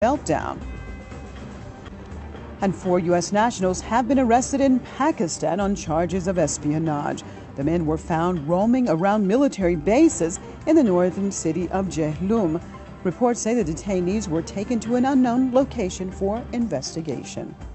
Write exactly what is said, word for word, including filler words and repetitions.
meltdown. And four U S nationals have been arrested in Pakistan on charges of espionage. The men were found roaming around military bases in the northern city of Jhelum. Reports say the detainees were taken to an unknown location for investigation.